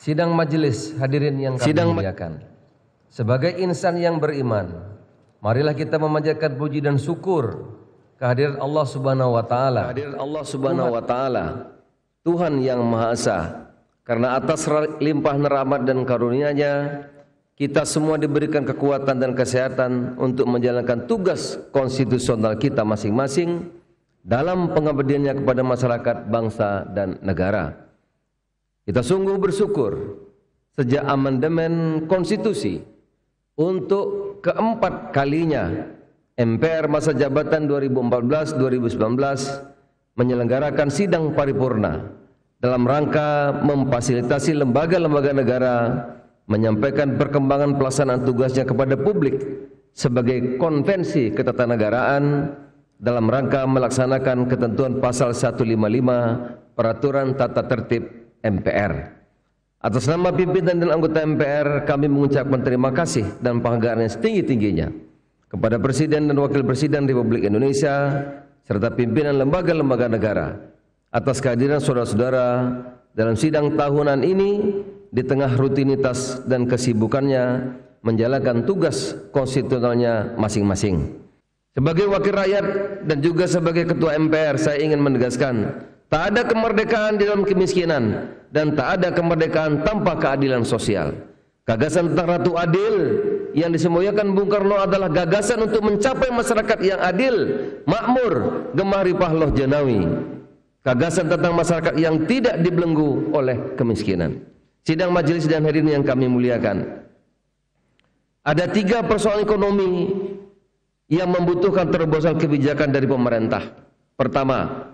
Sidang majelis hadirin yang kami muliakan. Sebagai insan yang beriman, marilah kita memanjatkan puji dan syukur kehadiran Allah Subhanahu wa taala. Tuhan yang Maha Esa, karena atas limpah rahmat dan karunia-Nya kita semua diberikan kekuatan dan kesehatan untuk menjalankan tugas konstitusional kita masing-masing dalam pengabdiannya kepada masyarakat, bangsa dan negara. Kita sungguh bersyukur sejak amandemen konstitusi untuk keempat kalinya MPR masa jabatan 2014-2019 menyelenggarakan sidang paripurna dalam rangka memfasilitasi lembaga-lembaga negara menyampaikan perkembangan pelaksanaan tugasnya kepada publik sebagai konvensi ketatanegaraan dalam rangka melaksanakan ketentuan pasal 155 Peraturan Tata Tertib MPR. Atas nama pimpinan dan anggota MPR, kami mengucapkan terima kasih dan penghargaan yang setinggi-tingginya kepada Presiden dan Wakil Presiden Republik Indonesia serta pimpinan lembaga-lembaga negara atas kehadiran saudara-saudara dalam sidang tahunan ini di tengah rutinitas dan kesibukannya menjalankan tugas konstitusionalnya masing-masing. Sebagai wakil rakyat dan juga sebagai ketua MPR, saya ingin menegaskan tak ada kemerdekaan di dalam kemiskinan dan tak ada kemerdekaan tanpa keadilan sosial. Gagasan tentang Ratu Adil yang disemuliakan Bung Karno adalah gagasan untuk mencapai masyarakat yang adil, makmur, gemah ripah loh janawi. Gagasan tentang masyarakat yang tidak dibelenggu oleh kemiskinan. Sidang majelis dan hadirin yang kami muliakan, ada 3 persoalan ekonomi yang membutuhkan terobosan kebijakan dari pemerintah. Pertama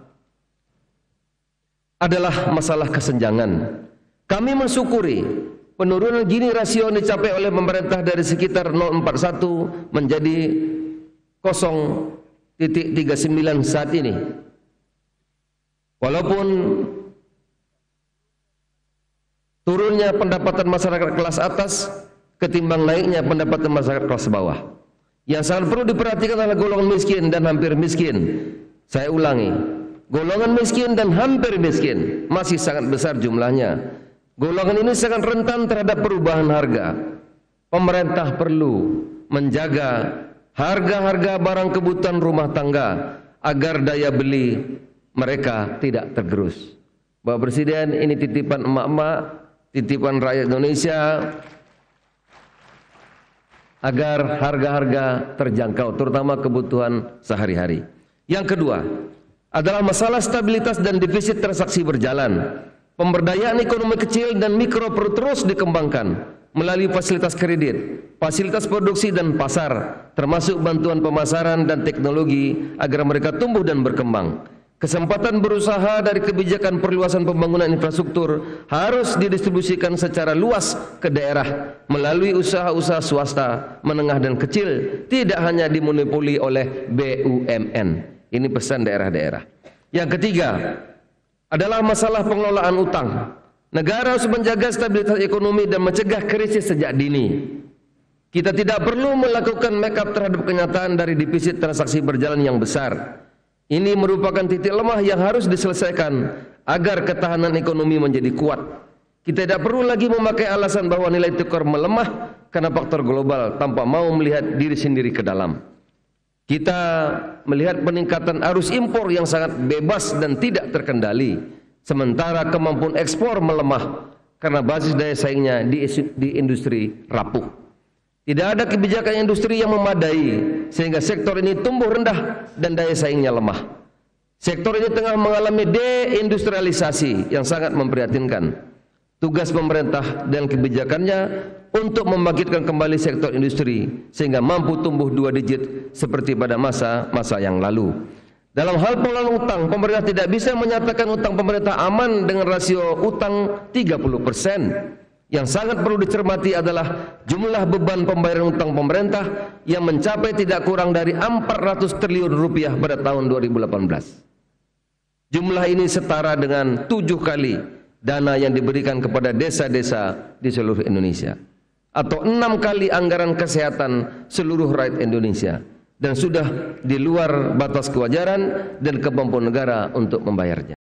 adalah masalah kesenjangan. Kami mensyukuri penurunan Gini rasio yang dicapai oleh pemerintah dari sekitar 0,41 menjadi 0,39 saat ini. Walaupun turunnya pendapatan masyarakat kelas atas ketimbang naiknya pendapatan masyarakat kelas bawah. Yang sangat perlu diperhatikan adalah golongan miskin dan hampir miskin. Saya ulangi, golongan miskin dan hampir miskin masih sangat besar jumlahnya. Golongan ini sangat rentan terhadap perubahan harga. Pemerintah perlu menjaga harga-harga barang kebutuhan rumah tangga agar daya beli mereka tidak tergerus. Bapak Presiden, ini titipan emak-emak, titipan rakyat Indonesia agar harga-harga terjangkau, terutama kebutuhan sehari-hari. Yang kedua adalah masalah stabilitas dan defisit transaksi berjalan. Pemberdayaan ekonomi kecil dan mikro perlu terus dikembangkan melalui fasilitas kredit, fasilitas produksi dan pasar, termasuk bantuan pemasaran dan teknologi agar mereka tumbuh dan berkembang. Kesempatan berusaha dari kebijakan perluasan pembangunan infrastruktur harus didistribusikan secara luas ke daerah melalui usaha-usaha swasta, menengah dan kecil, tidak hanya dimonopoli oleh BUMN. Ini pesan daerah-daerah. Yang ketiga adalah masalah pengelolaan utang. Negara harus menjaga stabilitas ekonomi dan mencegah krisis sejak dini. Kita tidak perlu melakukan make up terhadap kenyataan dari defisit transaksi berjalan yang besar. Ini merupakan titik lemah yang harus diselesaikan agar ketahanan ekonomi menjadi kuat. Kita tidak perlu lagi memakai alasan bahwa nilai tukar melemah karena faktor global tanpa mau melihat diri sendiri ke dalam. Kita melihat peningkatan arus impor yang sangat bebas dan tidak terkendali, sementara kemampuan ekspor melemah karena basis daya saingnya di industri rapuh. Tidak ada kebijakan industri yang memadai sehingga sektor ini tumbuh rendah dan daya saingnya lemah. Sektor ini tengah mengalami deindustrialisasi yang sangat memprihatinkan. Tugas pemerintah dan kebijakannya untuk membangkitkan kembali sektor industri sehingga mampu tumbuh 2 digit seperti pada masa-masa yang lalu. Dalam hal pengelolaan utang, pemerintah tidak bisa menyatakan utang pemerintah aman dengan rasio utang 30%. Yang sangat perlu dicermati adalah jumlah beban pembayaran utang pemerintah yang mencapai tidak kurang dari 400 triliun rupiah pada tahun 2018. Jumlah ini setara dengan 7 kali dana yang diberikan kepada desa-desa di seluruh Indonesia, atau 6 kali anggaran kesehatan seluruh rakyat Indonesia, dan sudah di luar batas kewajaran dan kemampuan negara untuk membayarnya.